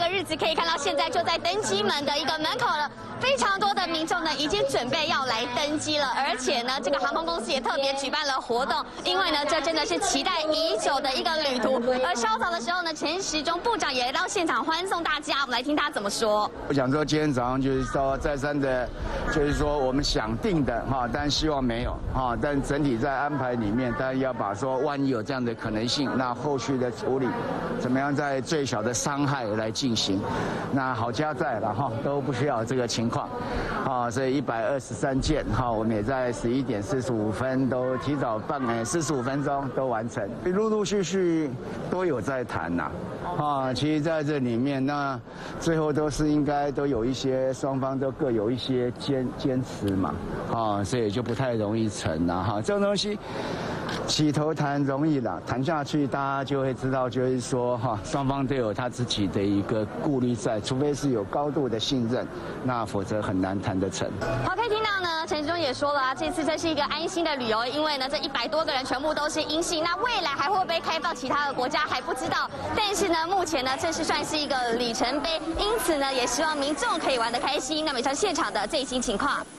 个日子，可以看到现在就在登机门的一个门口了。 非常多的民众呢，已经准备要来登机了，而且呢，这个航空公司也特别举办了活动，因为呢，这真的是期待已久的一个旅途。而稍早的时候呢，陈时中部长也来到现场欢送大家，我们来听他怎么说。 我想说，今天早上就是说再三的，就是说我们想定的哈，但希望没有哈，但整体在安排里面，当然要把说万一有这样的可能性，那后续的处理怎么样在最小的伤害来进行，那好家在了哈，都不需要这个情况。 所以123件我们也在11点45分都提早45分钟都完成，陆陆续续都有在谈呐，其实在这里面，那最后都是应该都有一些双方都各有一些坚持嘛，所以就不太容易成了哈，这种东西。 起头谈容易了，谈下去大家就会知道，就是说双方都有他自己的一个顾虑在，除非是有高度的信任，那否则很难谈得成。 好，可以听到呢，陈时中也说了啊，这次这是一个安心的旅游，因为呢这100多个人全部都是阴性，那未来还会不会开放其他的国家还不知道，但是呢目前呢这是算是一个里程碑，因此呢也希望民众可以玩得开心。那么以上现场的最新情况。